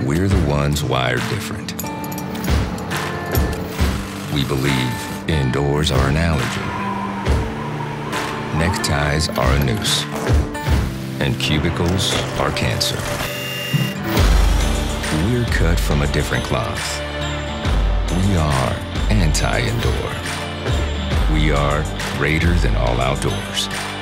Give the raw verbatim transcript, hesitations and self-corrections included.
We're the ones wired different. We believe indoors are an allergen, neckties are a noose, and cubicles are cancer. We're cut from a different cloth. We are anti-indoor. We are greater than all outdoors.